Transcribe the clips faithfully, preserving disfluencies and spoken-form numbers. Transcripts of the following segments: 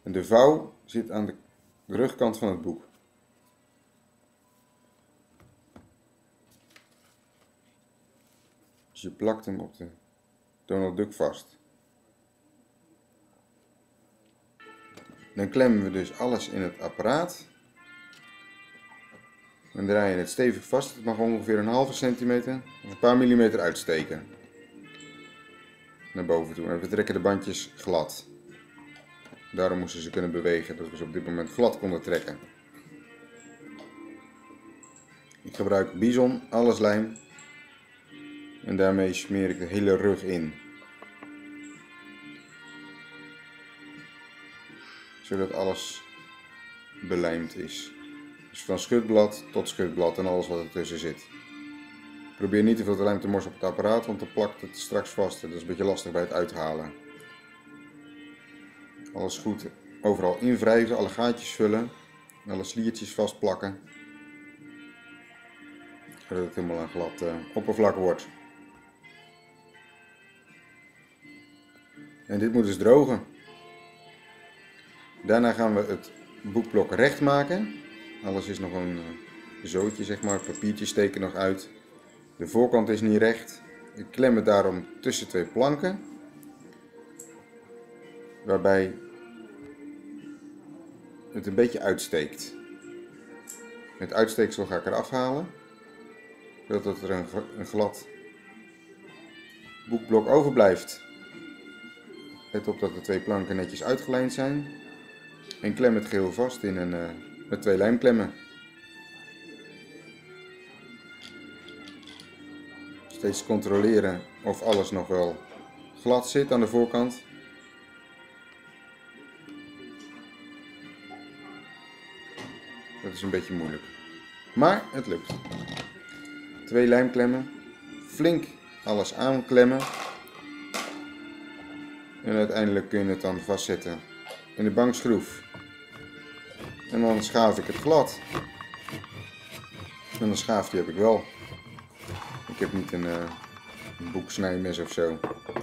En de vouw zit aan de rugkant van het boek. Dus je plakt hem op de Donald Duck vast. Dan klemmen we dus alles in het apparaat. Dan draai je het stevig vast. Het mag ongeveer een halve centimeter of een paar millimeter uitsteken. Naar boven toe. En we trekken de bandjes glad. Daarom moesten ze kunnen bewegen, dat we ze op dit moment glad konden trekken. Ik gebruik Bison, alles lijm. En daarmee smeer ik de hele rug in. Zodat alles belijmd is. Dus van schutblad tot schutblad en alles wat ertussen zit. Probeer niet te veel lijm te morsen op het apparaat, want dan plakt het straks vast. Dat is een beetje lastig bij het uithalen. Alles goed overal invrijven, alle gaatjes vullen. Alle sliertjes vastplakken. Zodat het helemaal een glad uh, oppervlak wordt. En dit moet dus drogen. Daarna gaan we het boekblok recht maken. Alles is nog een uh, zootje, zeg maar. Het papiertje steken nog uit. De voorkant is niet recht. Ik klem het daarom tussen twee planken. Waarbij het een beetje uitsteekt. Het uitsteeksel ga ik eraf halen. Zodat er een, een glad boekblok overblijft. Let op dat de twee planken netjes uitgelijnd zijn. En klem het geheel vast in een, uh, met twee lijmklemmen. Steeds controleren of alles nog wel glad zit aan de voorkant. Dat is een beetje moeilijk. Maar het lukt. Twee lijmklemmen. Flink alles aanklemmen. En uiteindelijk kun je het dan vastzetten in de bankschroef. En dan schaaf ik het glad. En een schaafje heb ik wel. Ik heb niet een, uh, een boeksnijmes of zo.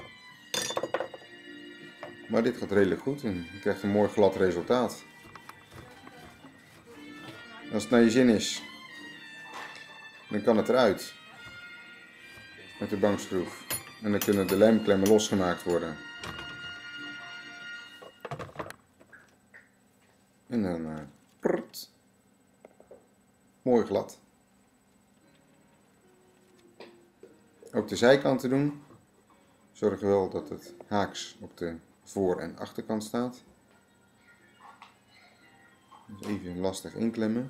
Maar dit gaat redelijk goed en je krijgt een mooi glad resultaat. Als het naar je zin is, dan kan het eruit. Met de bankschroef. En dan kunnen de lijmklemmen losgemaakt worden. En dan uh, prrt, mooi glad. Ook de zijkanten doen. Zorg wel dat het haaks op de voor- en achterkant staat. Dus even lastig inklemmen.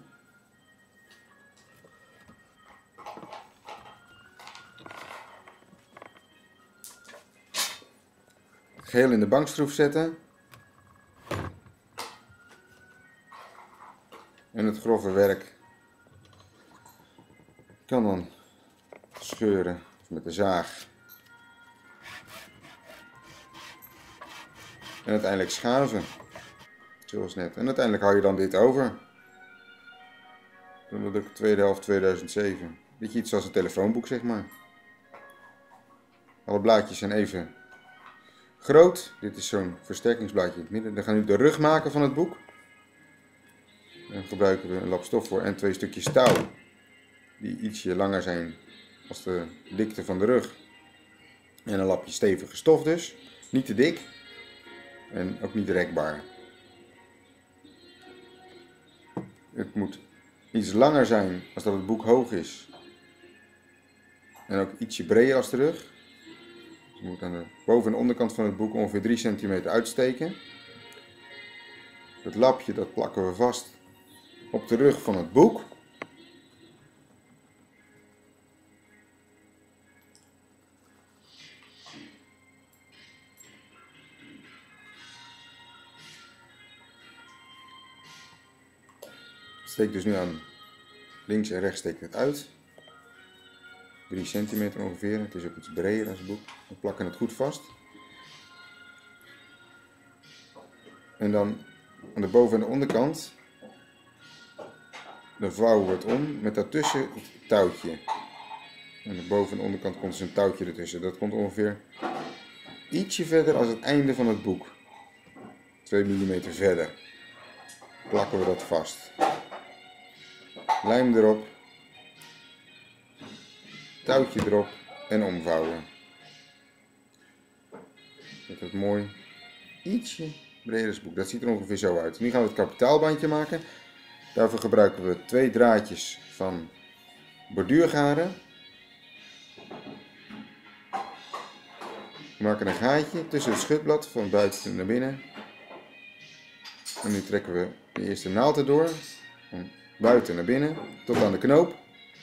Het geheel in de bankschroef zetten. En het grove werk kan dan scheuren met de zaag. En uiteindelijk schaven. Zoals net. En uiteindelijk hou je dan dit over. Dan de tweede helft tweeduizend zeven. Beetje iets als een telefoonboek, zeg maar. Alle blaadjes zijn even groot. Dit is zo'n versterkingsblaadje in het midden. Dan gaan we nu de rug maken van het boek. Dan gebruiken we een lap stof voor en twee stukjes touw. Die ietsje langer zijn als de dikte van de rug. En een lapje stevige stof dus. Niet te dik. En ook niet rekbaar. Het moet iets langer zijn als dat het boek hoog is. En ook ietsje breder als de rug. Dus je moet aan de boven- en onderkant van het boek ongeveer drie centimeter uitsteken. Het lapje dat plakken we vast op de rug van het boek. Steek dus nu aan links en rechts steekt het uit. drie centimeter ongeveer. Het is ook iets breder als het boek. We plakken het goed vast. En dan aan de boven- en de onderkant. Dan vouwen we het om met daartussen het touwtje. Aan de boven- en onderkant komt dus een touwtje ertussen. Dat komt ongeveer ietsje verder als het einde van het boek. twee millimeter verder. Plakken we dat vast. Lijm erop. Touwtje erop en omvouwen. Met het mooi ietsje breder boek. Dat ziet er ongeveer zo uit. Nu gaan we het kapitaalbandje maken. Daarvoor gebruiken we twee draadjes van borduurgaren. We maken een gaatje tussen het schutblad van buiten naar binnen. En nu trekken we de eerste naald erdoor. Van buiten naar binnen tot aan de knoop.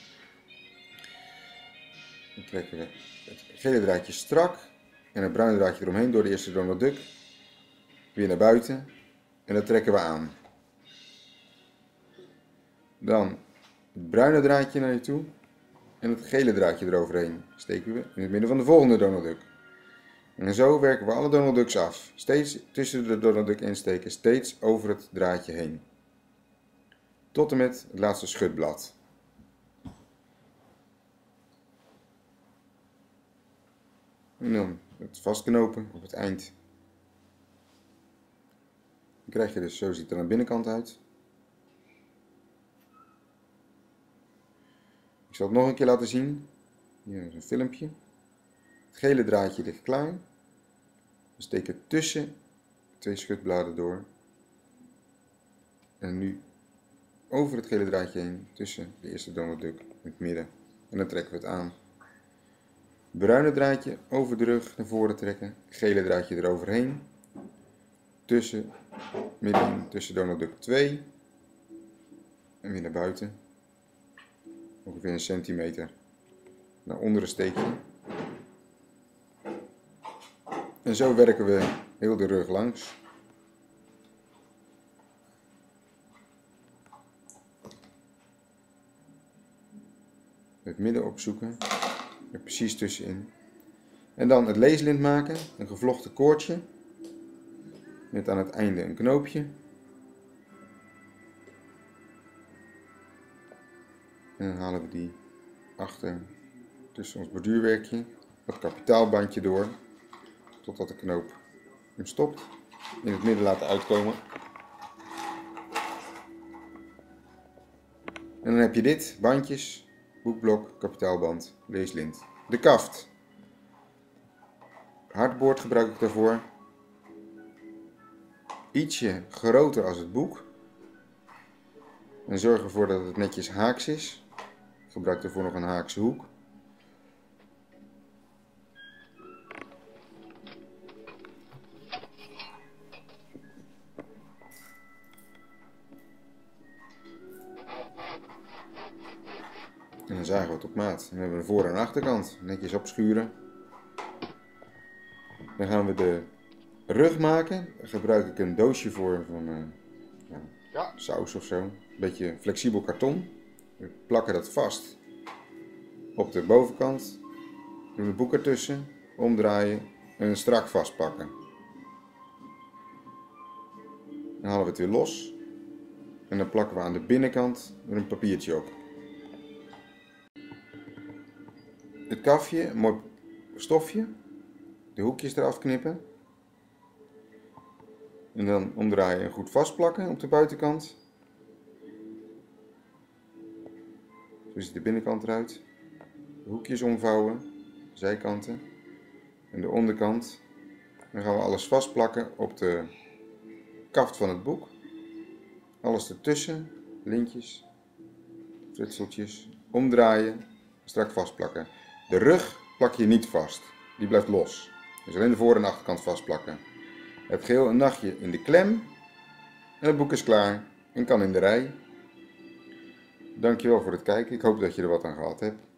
Dan trekken we het gele draadje strak en het bruine draadje eromheen door de eerste Donald Duck. Weer naar buiten en dat trekken we aan. Dan het bruine draadje naar je toe en het gele draadje eroverheen steken we in het midden van de volgende Donald Duck. En zo werken we alle Donald Ducks af. Steeds tussen de Donald Duck insteken, steeds over het draadje heen. Tot en met het laatste schutblad. En dan het vastknopen op het eind. Dan krijg je dus, zo ziet het er aan de binnenkant uit. Ik zal het nog een keer laten zien. Hier is een filmpje. Het gele draadje ligt klaar. We steken tussen twee schutbladen door. En nu over het gele draadje heen, tussen de eerste Donald Duck in het midden. En dan trekken we het aan. Bruine draadje over de rug naar voren trekken. Gele draadje eroverheen. Tussen, midden tussen Donald Duck twee. En weer naar buiten. Ongeveer een centimeter. Naar onderen steken. En zo werken we heel de rug langs. Het midden opzoeken. Er precies tussenin. En dan het leeslint maken. Een gevlochten koordje. Met aan het einde een knoopje. En dan halen we die achter tussen ons borduurwerkje. Het kapitaalbandje door. Totdat de knoop hem stopt. In het midden laten uitkomen. En dan heb je dit. Bandjes. Boekblok, kapitaalband, leeslint. De kaft. Hardboord gebruik ik daarvoor. Ietsje groter als het boek. En zorg ervoor dat het netjes haaks is. Ik gebruik daarvoor nog een haakse hoek. En dan zagen we het op maat. Dan hebben we de voor- en achterkant. Netjes opschuren. Dan gaan we de rug maken. Daar gebruik ik een doosje voor van uh, ja, ja. saus of zo. Een beetje flexibel karton. We plakken dat vast op de bovenkant. Doen de boek ertussen. Omdraaien en strak vastpakken. Dan halen we het weer los. En dan plakken we aan de binnenkant er een papiertje op. Het kafje, een mooi stofje, de hoekjes eraf knippen en dan omdraaien en goed vastplakken op de buitenkant. Zo ziet de binnenkant eruit. De hoekjes omvouwen, zijkanten en de onderkant. Dan gaan we alles vastplakken op de kaft van het boek. Alles ertussen, lintjes, frutseltjes, omdraaien, strak vastplakken. De rug plak je niet vast, die blijft los. Dus alleen de voor- en achterkant vastplakken. Het geheel een nachtje in de klem en het boek is klaar en kan in de rij. Dankjewel voor het kijken, ik hoop dat je er wat aan gehad hebt.